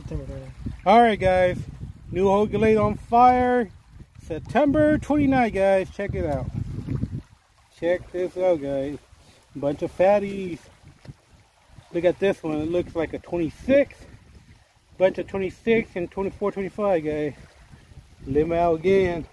September 29th. Alright guys, new Hogan laid on fire, September 29th guys, check it out. Check this out guys, bunch of fatties. Look at this one, it looks like a 26, bunch of 26 and 24, 25 guys. Let me out again.